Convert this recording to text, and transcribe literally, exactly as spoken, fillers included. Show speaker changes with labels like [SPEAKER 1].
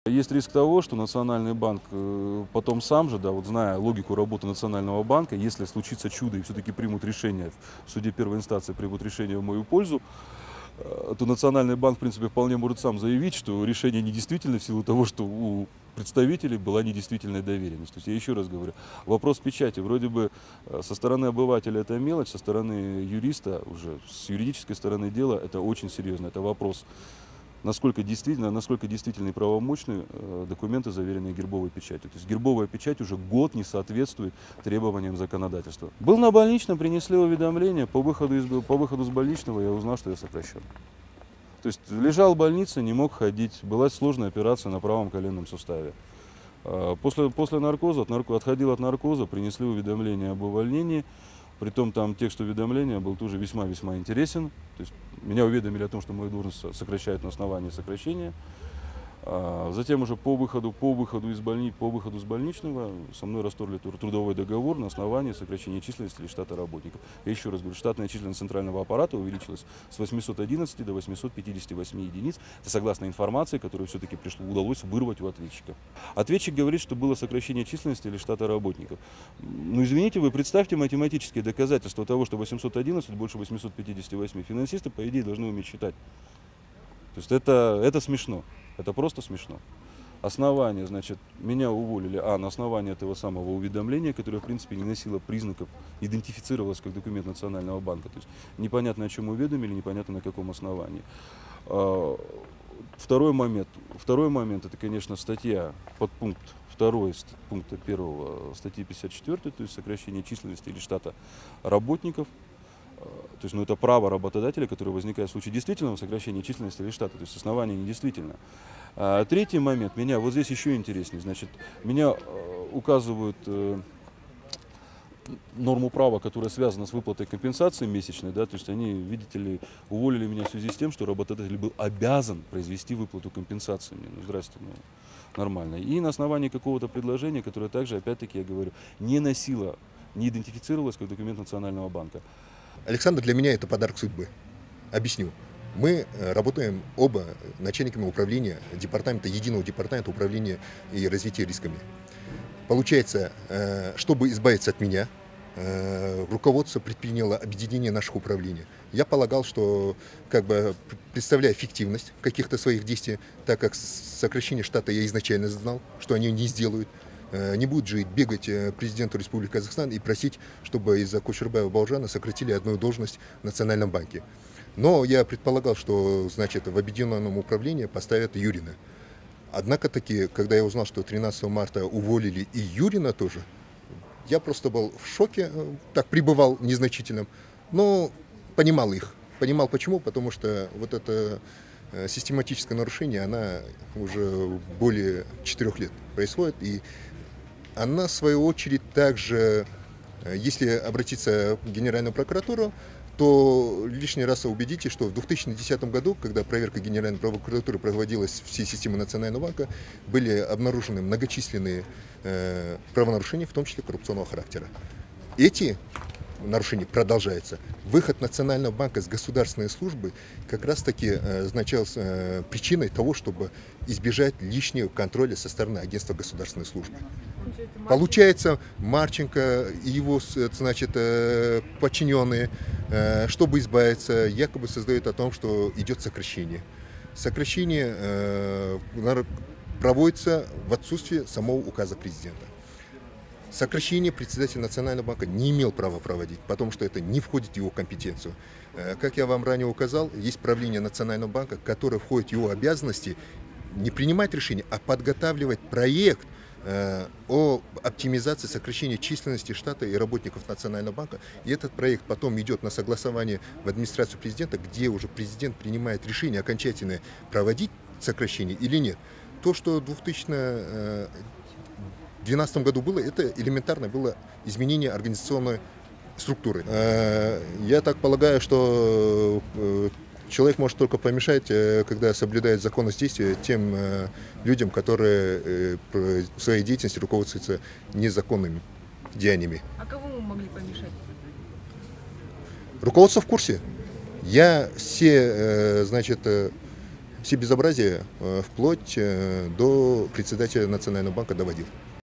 [SPEAKER 1] Есть риск того, что Национальный банк потом сам же, да, вот зная логику работы Национального банка, если случится чудо и все-таки примут решение, в суде первой инстанции примут решение в мою пользу, то Национальный банк, в принципе, вполне может сам заявить, что решение недействительно в силу того, что у представителей была недействительная доверенность. То есть я еще раз говорю, вопрос печати, вроде бы со стороны обывателя это мелочь, со стороны юриста, уже с юридической стороны дела, это очень серьезно, это вопрос. Насколько действительно, насколько действительно и правомочны э, документы, заверенные гербовой печатью. То есть гербовая печать уже год не соответствует требованиям законодательства. Был на больничном, принесли уведомление, по выходу, из, по выходу с больничного я узнал, что я сокращен. То есть лежал в больнице, не мог ходить, была сложная операция на правом коленном суставе. Э, после, после наркоза, от нарко, отходил от наркоза, принесли уведомление об увольнении. Притом там текст уведомления был тоже весьма-весьма интересен. То есть меня уведомили о том, что мою должность сокращают на основании сокращения. Затем уже по выходу, по выходу из больни, по выходу с больничного со мной расторгли трудовой договор на основании сокращения численности или штата работников. Я еще раз говорю, штатная численность центрального аппарата увеличилась с восьмисот одиннадцати до восьмисот пятидесяти восьми единиц. Это согласно информации, которую все-таки пришло, удалось вырвать у ответчика. Ответчик говорит, что было сокращение численности или штата работников. Ну извините, вы представьте математические доказательства того, что восемьсот одиннадцать больше восьмисот пятидесяти восьми. Финансисты, по идее, должны уметь считать. То есть это, это смешно. Это просто смешно. Основание, значит, меня уволили, а, на основании этого самого уведомления, которое, в принципе, не носило признаков, идентифицировалось как документ Национального банка. То есть непонятно, о чем уведомили, непонятно, на каком основании. Второй момент, второй момент, это, конечно, статья, подпункт второй пункта первого статьи пятьдесят четвёртой, то есть сокращение численности или штата работников. То есть, ну, это право работодателя, которое возникает в случае действительного сокращения численности или штата, то есть основание недействительно. А, третий момент, меня вот здесь еще интереснее, значит, меня э, указывают э, норму права, которая связана с выплатой компенсации месячной, да, то есть они, видите ли, уволили меня в связи с тем, что работодатель был обязан произвести выплату компенсации мне. Ну, здрасте, ну, нормально. И на основании какого-то предложения, которое также, опять-таки, я говорю, не носило, не идентифицировалось как документ Национального банка.
[SPEAKER 2] Александр для меня это подарок судьбы. Объясню. Мы работаем оба начальниками управления, департамента, единого департамента управления и развития рисками. Получается, чтобы избавиться от меня, руководство предприняло объединение наших управлений. Я полагал, что, как бы, представляя эффективность каких-то своих действий, так как сокращение штата я изначально знал, что они не сделают, не будет же бегать президенту Республики Казахстан и просить, чтобы из-за Кушербаева-Балжана сократили одну должность в Национальном банке. Но я предполагал, что, значит, в объединенном управлении поставят Юрина. Однако таки, когда я узнал, что тринадцатого марта уволили и Юрина тоже, я просто был в шоке, так пребывал незначительным, но понимал их. Понимал почему, потому что вот это систематическое нарушение, она уже более четырех лет происходит, и она, в свою очередь, также, если обратиться в Генеральную прокуратуру, то лишний раз убедитесь, что в две тысячи десятом году, когда проверка Генеральной прокуратуры проводилась всей системы Национального банка, были обнаружены многочисленные э, правонарушения, в том числе коррупционного характера. Эти нарушения продолжаются. Выход Национального банка с государственной службы как раз-таки э, означал э, причиной того, чтобы избежать лишнего контроля со стороны агентства государственной службы. Получается, Марченко и его, значит, подчиненные, чтобы избавиться, якобы создают о том, что идет сокращение. Сокращение проводится в отсутствие самого указа президента. Сокращение председатель Национального банка не имел права проводить, потому что это не входит в его компетенцию. Как я вам ранее указал, есть правление Национального банка, которое входит в его обязанности не принимать решения, а подготавливать проект о оптимизации сокращения численности штата и работников Национального банка. И этот проект потом идет на согласование в администрацию президента, где уже президент принимает решение окончательное, проводить сокращение или нет. То, что в две тысячи двенадцатом году было, это элементарно было изменение организационной структуры. Я так полагаю, что человек может только помешать, когда соблюдает законность действия тем людям, которые в своей деятельности руководствуются незаконными деяниями.
[SPEAKER 3] А кого мы могли помешать?
[SPEAKER 2] Руководство в курсе. Я все, значит, все безобразия э, вплоть э, до председателя Национального банка доводил.